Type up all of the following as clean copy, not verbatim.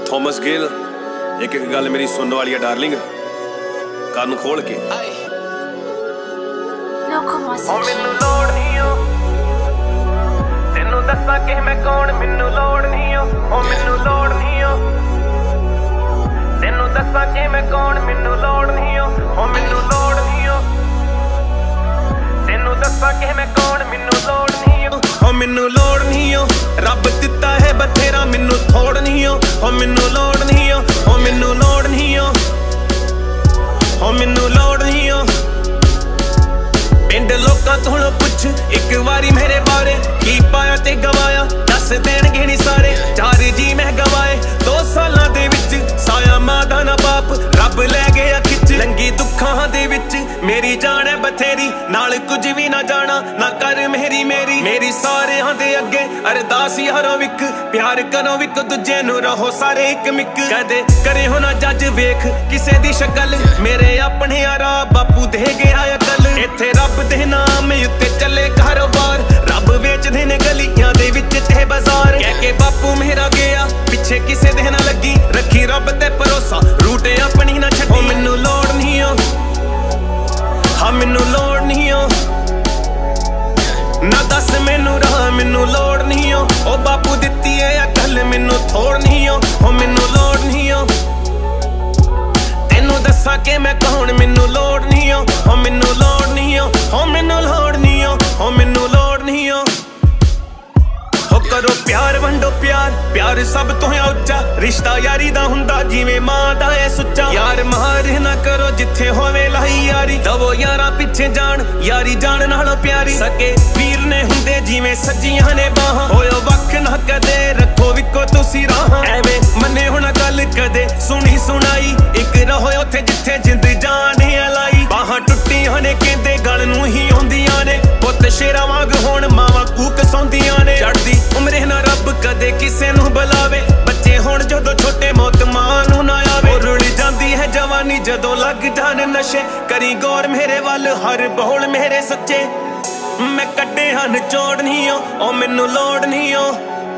Thomas गेल एक एक गल मेरी सुनने वाली है डार्लिंग, कान खोल के। मैनू लोड़ नहीं हो तेनू दसा कि मैं कौन, मैनू लोड़ नहीं हो मैनू लोड़ नहीं हो तेनू दसा कि मैं कौन, मैनू लोड़ नहीं हो मैनू लोड़ नहीं हो तेनू दसा कि मैं कौन, मैनू लोड़ नहीं हो मैनू लोड़ नहीं हो। रब दिता है बथेरा मैनू थोड़ नहीं हो मैनू लोड़ नहीं हो मैनू लोड़ नहीं हो मैनू लोड़ नहीं हो। पिंड लोकां तों पुछ एक वारी मेरे बारे, की पाया ते गवाया दस देणगे नी सारे। 4 जी मैं गवाए 2 सालां दे विच, साया मां दा ना बाप रब लै गया खिच। लंगी दुखां दे विच मेरी जान है बथेरी, नाल कुछ भी ना जाना ना कर मेरी मेरी मेरी सारेयां दे अगे अरदास यारो विक, प्यार करो विक दूजे नू रहो सारे एक मिक। कदे करे हो ना जज वेख किसे दी शक्ल, मेरे अपने यारा बापू दे गया अकल। इत्थे रब दे नाम उत्ते चले कारोबार, रब वेचदे ने गलियां दे विच ते बाजार। कह के बापू मेरा गया पिछे किसे दे ना लगी, रखी रब ते भरोसा रूटे अपनी ना छड्डी। मैनू लोड़ नहीं हो हाँ मैनू लोड़ नहीं हो, ना दस मैनू राह मैनू लोड़ नहीं हो। ओ बापू दित्ती है अकल मैनू थोड़ नहीं हो मैनू लोड़ नहीं हो तेनू दसा के मैं कौन, मैनू लोड़ नहीं हो मैनू लोड़ नहीं हो मैनू लोड़ नहीं हो मैनू लोड़ नहीं हो। करो प्यार वंडो प्यार, प्यार सब तो है उच्चा, रिश्ता यारी दा हुंदा जिवें मां दा है सुच्चा। यार मार ना करो जिथे होवे लाई यारी, दवो यारा पिछे जान यारी जान नालों प्यारी। सके वीर ने हुंदे जिवें सज्जियां ने बाहां, होयो वख ना कदे रखो विको तुसी राहां। एवें मने होना गल कदे सुनी सुनाई, एक रहो उथे जिथे जिंद जान है लाई। बाहां टुट्टियां ने कहंदे गल नूं ही आउंदियां ने, पुत्त शेरा वांग होण मावां कूक सौंदियां ने। चढ़दी उमरे ना रब कदे किसे नूं बुलावे, बच्चे होण जदों छोटे मौत मां नूं ना आवे। रुड़ी जांदी है जवानी जदों लग जान नशे, करी गौर मेरे वल हर बोल मेरे सच्चे। मैं कड्डे हन चोड़ नहीं हो मैनू लोड़ नहीं हो,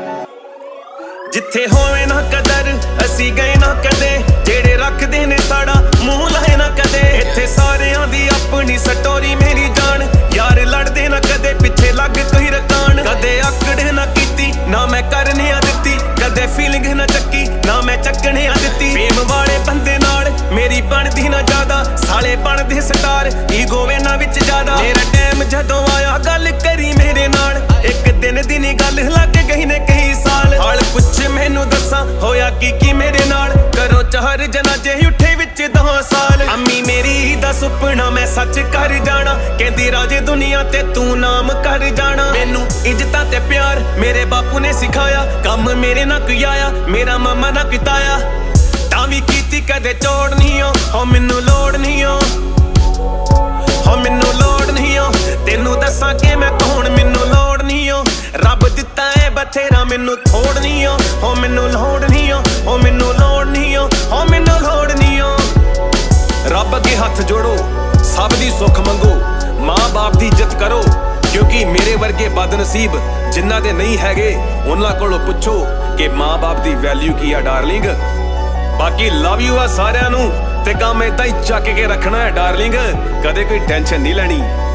जिथे होवे ना कदर असी गए ना कदे, जेड़े रखदे ने साड़ा मूंह लाए ना कदे। इत्थे सारेयां दी अपनी स्टोरी मेरी जान, यार लड़दे ना कदे पिछे लग कोई रकान। कदे आकड़ ना कीती ना मैं करने आ दित्ती, कदे फीलिंग ना चक्की ना मैं चक्कने आ दित्ती। फेम वाले बंदे नाल मेरी बनदी ना ज्यादा, साले बनदे स्टार ईगो वेना विच ज्यादा। मेरा टाइम जदों आया गल करी मेरे नाल, एक दिन दी नी गल लग गई ने कई साल। हाल पुछ मैनू दसा होया की मेरे नाल, करो 4 जनाजे उठे विच 10 साल। अम्मी मेरी दा सुपना मैं सच कर जाना, कहंदी राजे दुनिया ते तू नाम कर जाना। मैनू इज्जतां ते प्यार मेरे बापू ने सिखाया, कम मेरे ना कोई आया मेरा मामा ना किताया। तां वी कीती कदे चोड़ नहीं हो मैनू लोड़ नहीं हो मैनू लोड़ नहीं हो तेनू दसा कि मैं कौन, मैनू लोड़ नहीं हो। रब दिता है बथेरा मैनू थोड़ नहीं हो मैनू लोड़ नहीं हो मैनू लोड़ नहीं हो मैनू लोड़ नहीं हो। रब अगे हथ जोड़ो सब दी सुख मंगो, मां बाप दी इज्जत करो, क्योंकि मेरे वर्गे बदनसीब जिन्हां दे नहीं हैगे उन्हां कोलों पुछो कि मां बाप दी वैल्यू की है डार्लिंग। बाकी लव यू आ सारियां नू, ते काम इदां ही चक के रखना है डार्लिंग, कदे कोई टेंशन नहीं लेनी।